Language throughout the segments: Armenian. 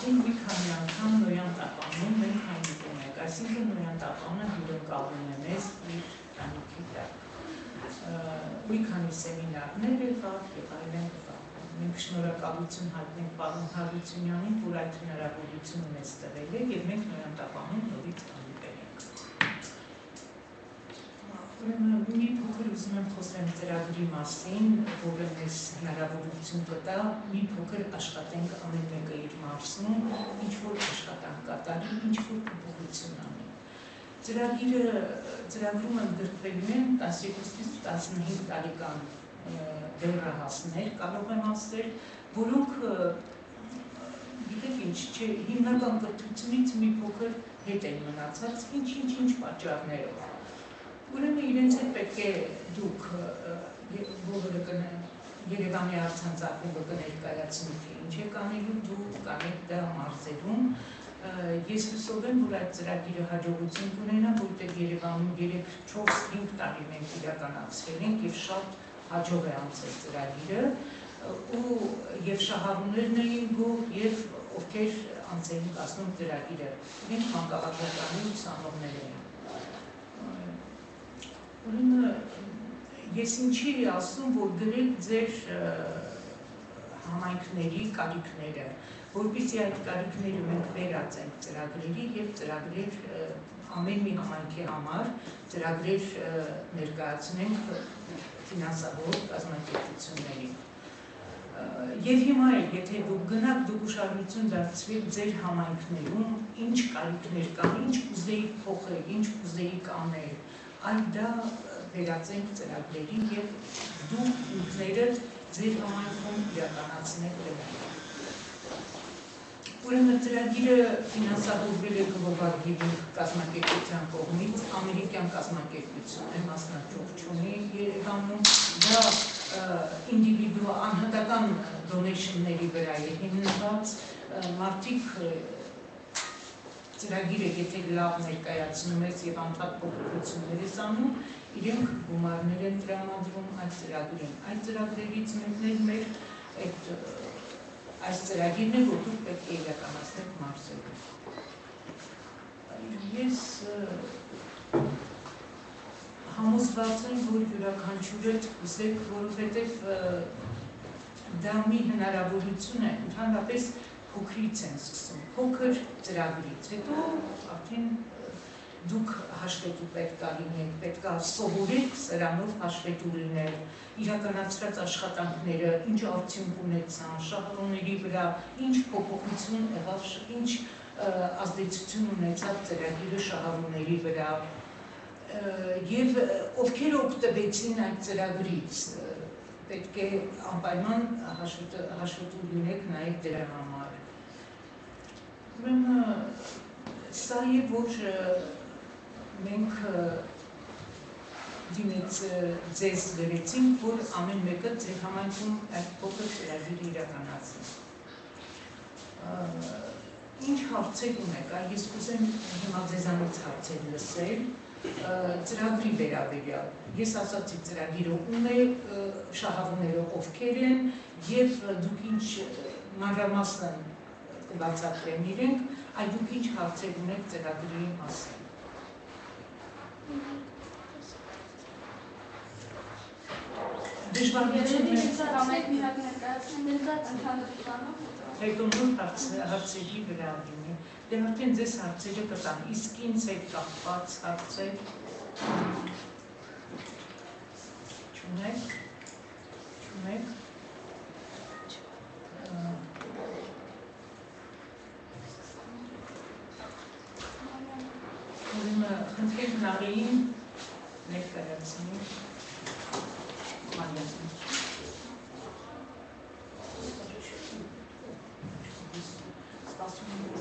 խոսեցինք մի քանի անգամ նոյան տապանում մենք հանդիպում ենք, այսինքն նոյան տապանը հյուրընկալում է մեզ իր տանիքի տակ։ Մի քանի սեմինարներ եղավ եւ այլն եղավ։ Մենք շնորհակալություն հայտնենք պարոն Հարությունյանին, որ այդ հնարավորությունը մեզ տվել է եւ մենք նոյան տապանում նորից հանդիպել ենք։ Ուրեմն մի փոքր ուզում եմ խոսեմ ծրագրի մասին, որը մեզ հնարավորություն կտա մի փոքր աշխատենք ամեն մեկը իր մարզում, ինչ-որ աշխատանք կատարի, ինչ-որ փոփոխություն անի։ Ծրագրում ընդգրկվելու են 12-ից 15 տարեկան դեռահասներ, կարող եմ ասել, որոնք գիտեք ինչ, հիմնական կրթությունից մի փոքր հետ են մնացած, ինչ պատճառներով։ Ուրեմն իրենց հետ պետք է դուք բոլորը Երևանի արձանցախումբը կներկայացնի, թե ինչ եք անելու դուք կանեք դա մարզերում։ Ես հուսով եմ, որ այդ ծրագիրը հաջողություն կունենա, որտեղ Երևանում 3-4-5 տարի մենք իրականացրել ենք եւ շատ հաջող է անցել ծրագիրը, եւ շահառուներն էին գոհ եւ ովքեր անց էին կազմում ծրագիրը, իրենք մանկավարժականի ուսանողներ էին։ Ուրեմն ես ինչի ասում, որ գրեք ձեր համայնքների կարիքները, որպեսզի այդ կարիքները մենք վերածենք ծրագրերի եւ ծրագրեր ամեն մի համայնքի համար ծրագրեր ներկայացնենք ֆինանսավոր կազմակերպություններին։ Եվ հիմա եթե դուք գնաք, դուք ուշադրություն դարձրեք ձեր համայնքներում ինչ կարիքներ կան, ինչ կուզեիք փոխել, ինչ կուզեիք անել, այլ դա վերածենք ծրագրերի եւ դուք ինքներդ ձեր համայնքում իրականացնեք դրանք։ Ուրեմն ծրագիրը ֆինանսավորվել է Global Giving կազմակերպության կողմից, ամերիկյան կազմակերպություն է, մասնակցող չունի Երևանում, դա անհատական դոնեյշնների վրա է հիմնված, մարդիկ ծրագիրը եթե լավ ներկայացնում ես եւ անթափ փոփոխություններ ես անում, իրենք գումարներ են տրամադրում այդ ծրագրին։ Այդ ծրագրերից մեկն էլ այս ծրագիրն է, որ դուք պետք է իրականացնեք մարզերում։ Ես համոզված եմ, որ յուրաքանչյուրդ կուզեք, որովհետև դա մի հնարավորություն է, ընդհանրապես փոքրից են սկսում, փոքր ծրագրից, հետո արդեն դուք հաշվետու պետք է լինեք, պետք է սովորեք սրանով հաշվետու լինել, իրականացրած աշխատանքները, ինչ արդյունք ունեցան, շահառուների վրա, ինչ փոփոխություն եղավ, ինչ ազդեցություն ունեցավ ծրագիրը շահառուների վրա, եւ ովքեր օգտվեցին այդ ծրագրից, պետք է անպայման հաշվետու լինեք նաեւ դրա համար։ Ուրեմն սա է, որ մենք դիմեց ձեզ գրեցինք, որ ամեն մեկը ձեր համայնքում այդ փոքր ծրագիրը իրականացնի։ Ինչ հարցեր ունեք, ես կուզեմ հիմա ձեզանից հարցեր լսել, ծրագրի վերաբերյալ։ Ես ասացի ծրագիրը ում է, շահառուները ովքեր են եւ դուք ինչ մանրամասն կբացատրեն իրենք, այլ դուք ինչ հարցեր ունեք ծրագրի մասին։ Հետո նոր հարցերի վրա լինի, դե արդեն ձեզ հարցերը կտան, իսկ ինձ հետ կապված հարցեր չունեք։ Ուրեմն խնդրենք Նարեին ներկայացնի Մարիամին։ Սպասում եմ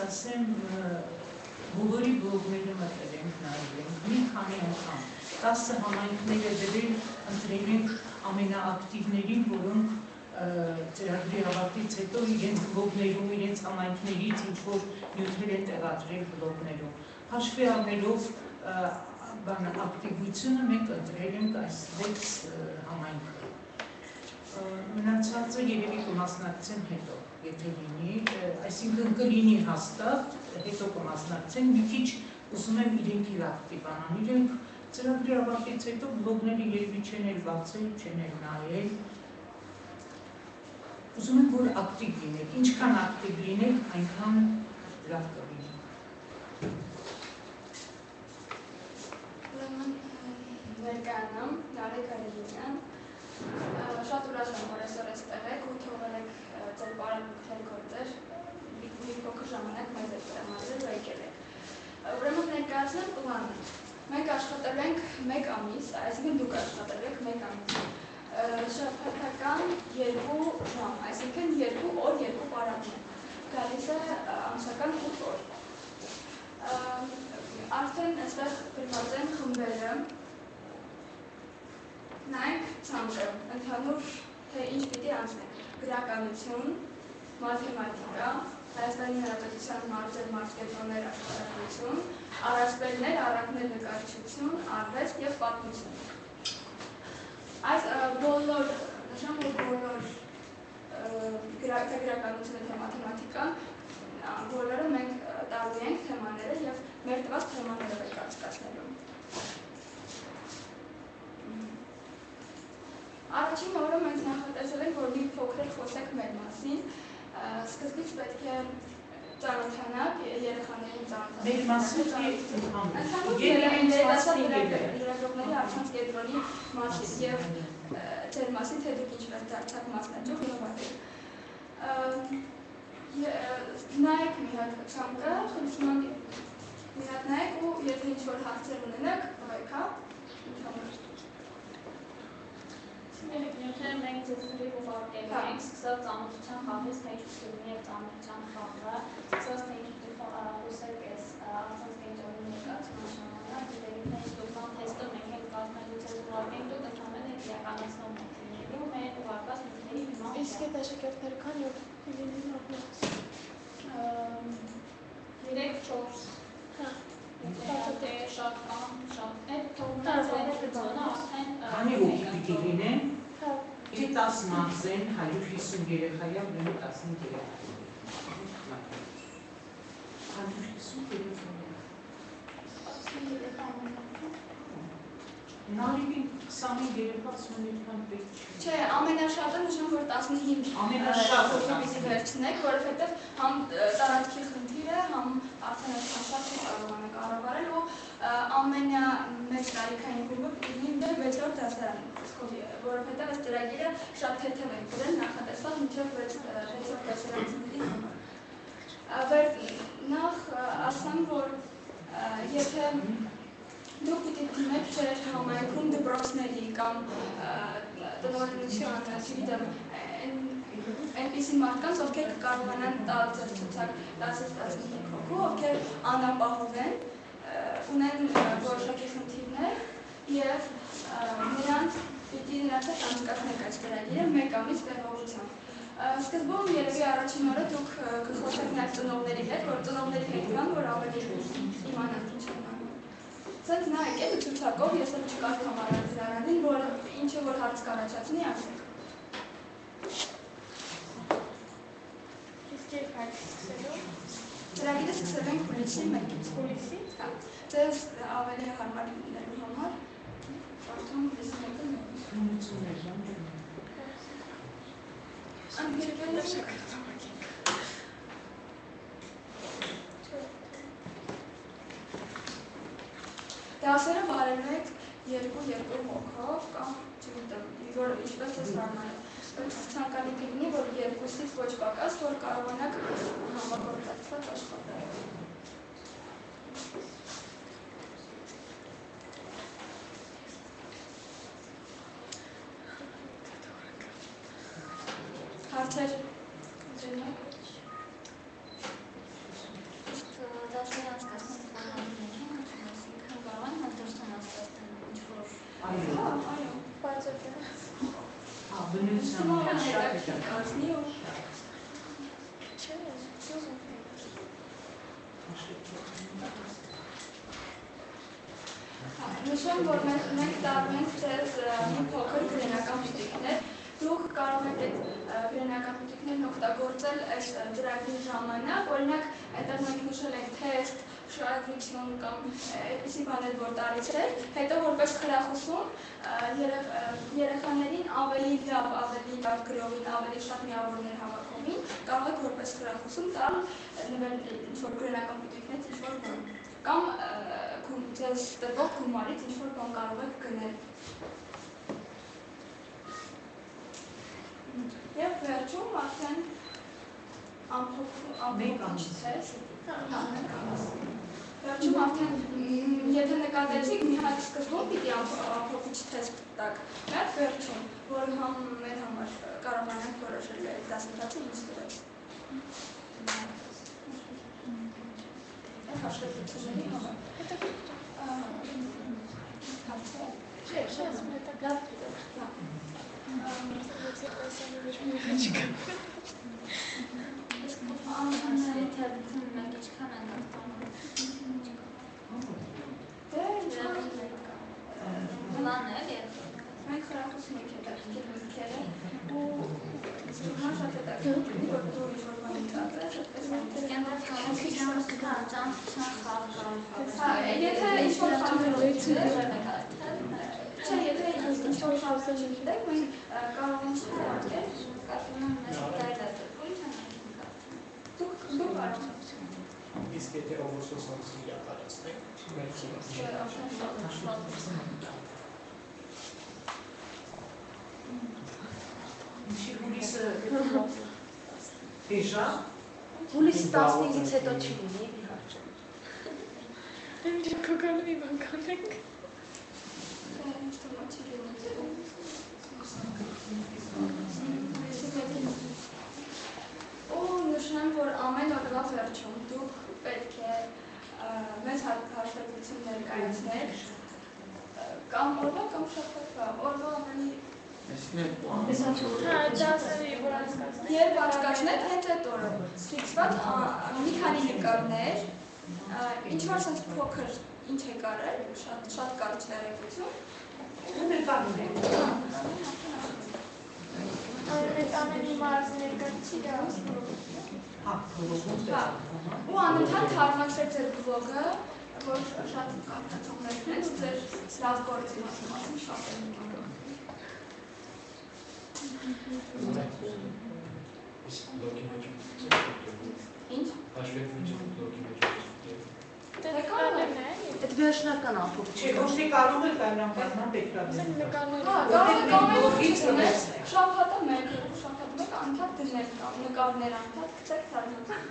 ասեմ, բոլորի բլոգները մտել ենք, նայել ենք, մի քանի անգամ 10 համայնքները դրել, ընտրել ենք ամենաակտիվներին, որոնք ծրագրի ավարտից հետո իրենց բլոգներում, իրենց համայնքներից ինչ-որ նյութեր են տեղադրել բլոգներում։ Հաշվի առնելով ակտիվությունը մենք ընտրել ենք այս 6 համայնքը։ Մնացածը երևի կմասնակցեն հետո, եթե լինի, այսինքն կլինի հաստատ, հետո կմասնակցեն, մի քիչ ուզում եմ իրենք իր ակտիվանան, իրենք ծրագրի ավարտից հետո բլոգները երևի չեն էլ բացել, չեն էլ նայել։ Ուզում եմ, որ ակտիվ լինեք, ինչքան ակտիվ լինեք, այնքան լավ կլինի։ Ներկայանամ, Նարեկ Արելինյան, շատ ուրախ եմ, որ այսօր այստեղ եք ու թողել եք ձեր պարապմունքներ գործեր, մի փոքր ժամանակ մեզ եք տրամադրել ու եկել եք։ Ուրեմն ներկայացնեմ պլանը։ Մենք աշխատել ենք 1 ամիս, այսինքն դուք աշխատել եք 1 ամիս, շաբաթական 2 ժամ, այսինքն 2 օր 2 պարապմունք, գալիս է ամսական 8 օր։ Արդեն այստեղ գրված են խմբերը, նայեք ցանկը, ընդհանուր թե ինչ պիտի անցնենք, գրականություն, մաթեմատիկա, Հայաստանի Հանրապետության մարզեր, մարզկենտրոններ աշխարհագրություն, առասպելներ, առակներ նկարչություն, արվեստ և պատմություն։ Այս բոլոր, նշեմ, որ բոլոր գրականությունը թե մաթեմատիկան, բոլորը մենք տալու ենք թեմաները և մեր տված թեմաները ենք անցկացնելու։ Առաջին օրը մենք նախատեսել ենք, որ մի փոքր խոսենք մեր մասին, սկզբից պետք է ծանոթանաք, երեխաներին ծանոթանաք։ Մեր մասին ընդհանուր երեխաների առցանց կենտրոնի մասին և ձեր մասին, թե դուք ինչպես դարձաք մասնաճյուղ նվագել։ Նայեք մի հատ ցանկը, խնդրում եմ մի հատ նայեք ու եթե ինչ-որ հարցեր ունենաք, ուղղեք, ընդհանուր։ Նյութերը մենք ձեզնի ուղարկել ենք, սկսած ծանոթության խաղից, թե ինչ կլինի և ծանոթության խաղը, սկսած թե ինչ պիտի խոսեք այս առցանց կենտրոնի ներկայացման ժամանակ, գիտեք թե ինչ դուքան թեստը մենք ենք կազմելու ձեզ ուղարկենք, դուք ընդհանրեն եք իրականացնող մոդելներում մեր ուղարկած նյութերի հիման։ Իսկ այդ աշակերտները քան ու լինի նախնած։ 3-4 Եթե շատ կամ շատ այդ թողնած այդպիսոնը արդեն Քանի հոգի պիտի լինեն, եթե 10 մարզեն, 150 երեխայա, ուրեմն 15 երեխա։ 150 երեխա։ Նարեկին 25 երեխա, 21-ան պետք չի։ Չէ, ամենաշատը նշում, որ 15 ամենաշատը պիտի վերցնեք, որովհետև համ տարածքի խնդիր է, համ արդեն այդքան շատ չի կարողանա կառավարել ու ամենամեծ տարիքային գումարը պիտի լինի դեռ 6-րդ դասարան, որովհետև այս ծրագիրը շատ թեթև են գրել, նախատեսված մինչև 6-րդ դասարանցիների համար։ Նախ ասեմ, որ եթե դուք պիտի դիմեք ձեր համայնքում դպրոցների կամ տնօրինության, չգիտեմ, այնպիսի մարդկանց, ովքեր կկարողանան տալ ձեր ցուցակ 10-15 հոգու, ովքեր անապահով են, ունեն որոշակի խնդիրներ և նրանց պիտի նրանց հետ անցկացնեք այս ծրագիրը 1 ամիս տևողությամբ։ Սկզբում երևի առաջին օրը դուք կխոսեք նաև ծնողների հետ, որ ծնողների հետ գան, որ ավելի իմանան ինչ են անում։ Սենց նա եկել ցուցակով, ես էլ չկարդամ առանձնարանին, որ ինչը որ հարց կառաջացնի, ասեք։ Իսկ երբ այդ սկսելու։ Ծրագիրը սկսել ենք հուլիսի 1-ից։ Հուլիսից։ Հա, ձեզ ավելի հարմար լինելու համար, կարդամ հուլիսի 1-ը նույնիսկ։ Անգերվել եք։ Դասերը վարելու եք 2-2 հոգով կամ չգիտեմ, որ ինչպես է սարմանը։ Ցանկալի կլինի, որ 2-ից ոչ պակաս, որ կարողանաք համագործակցված աշխատել։ Հարցեր ունենաք։ Այո։ Այո։ Բարձր է։ Հա, բնության մեջ շատ է դա։ կազմի ու Չէ, ուզում եմ։ Նշեմ, որ մենք տարում ենք ձեզ մի փոքր գրենական միտիկներ, դուք կարող եք այդ գրենական միտիկներն օգտագործել այս ծրագրի ժամանակ, օրինակ այդտեղ մենք նշել ենք թեստ, շարադրություն կամ այդպիսի բաներ, որ տարիցրել, հետո որպես խրախուսում երեխաներին ավելի լավ գրողին, ավելի շատ միավորներ հավաքողին, կարող եք որպես խրախուսում տալ ինչ-որ գրենական միտիկներից ինչ-որ բան, կամ ձեզ տրվող գումարից ինչ-որ բան կարող եք գնել։ Եվ վերջում արդեն ամփոփիչ թեստ։ Վերջում արդեն, եթե նկատեցիք, մի հատ սկզբում պիտի ամփոփիչ թեստ տակ, մեր վերջում, որ մեր համար կարողանանք որոշել այդ դասընթացը ինչ դրել։ Հաշվետվությունների համար։ Չէ, ասում եմ, դա լավ Անհանրի թերթում մենք ինչքան ենք արտանում։ Բլան է, մենք խրախուսում ենք հետաքրքիր միտքերը ու հիմա շատ հետաքրքիր որ դու ինչ-որ բան ծածես, եթե ինչ-որ խաղեր չգիտեք, մենք կարող ենք շարքել, կարծում եմ մեզ գայլատել, դուք կարող եք։ Իսկ եթե օվերսոսանցի իրականացնենք, մենք Ինչի հուլիսը դեժա։ Հուլիսի 15-ից հետո չի լինի, իհարկե։ Ինչ կոկալու մի բան կանենք։ Ու նշեմ, որ ամեն օրվա վերջում դուք պետք է մեծ հաշվետվություն ներկայացնել կամ օրվա կամ շաբաթվա, օրվա ավելի Երբ անցկացնեք հենց այդ օրը ստիպված մի քանի նկարներ, ինչ-որ sense փոքր ինչ եք արել, շատ կարճ ներեկություն։ Նկարներ։ Այդ ամենի մարզ ներկայացի դա։ Հա, փողոքում Հա, ու անընդհատ թարմացրեք ձեր բլոգը, որ շատ կարդացողներ ունեն, ձեր լավ գործի մասին շատ են ունենալու։ Ինչ? Այդ վերջնական ամփոփ։ Չէ, ոչ թե կարող եք այնքան պետք է դնել։ Շաբաթը մեկ, անընդհատ դնել կամ նկարներ անընդհատ գցեք թարմացեք։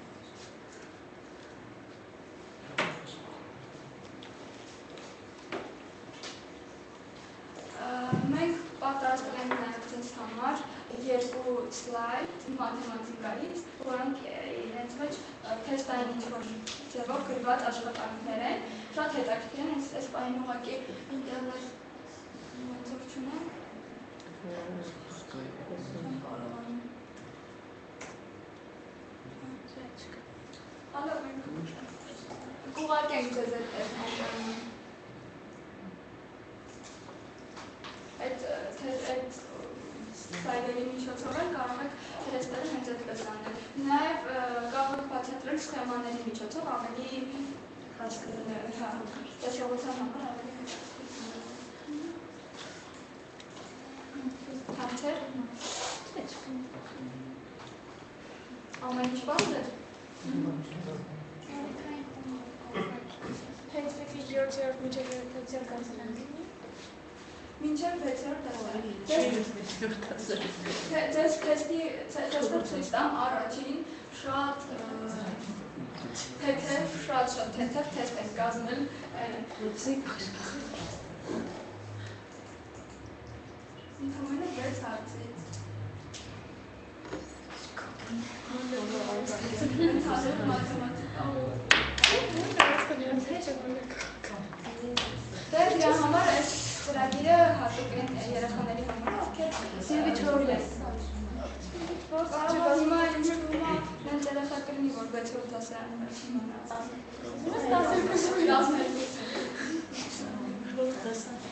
Մենք պատրաստել ենք նաև ձեզ համար երկու սլայդ մաթեմատիկայից, որոնք իրենց մեջ թեստային ինչ-որ ձևով գրված աշխատանքներ են, շատ հետաքրքիր են, այս պահին ուղղակի ինտերնետ ոնցով չունենք։ Հալո, մենք կուղարկենք ձեզ այդ տեսնողը։ Այդ սայլերի միջոցով էլ կարող եք թեստերը հենց այդպես անել։ Նաև կարող եք բացատրել սխեմաների միջոցով ավելի տեսողության համար ավելի հարցեր։ Ամեն ինչ բարձր է։ Հետվեկի 7-րդ միջև երթացիալ կազմանք։ Մինչև 6-րդ դասը։ Ձեզ թեստը ցույց տամ առաջին շատ թեթև թեստ ենք կազմել։ Ընդհանրապես 6 հարցից։ Ընդհանուր մաթեմատիկա։ Դե դրա համար այս ծրագրի 6-րդ դասարանի վերջին մնաց։ 12 12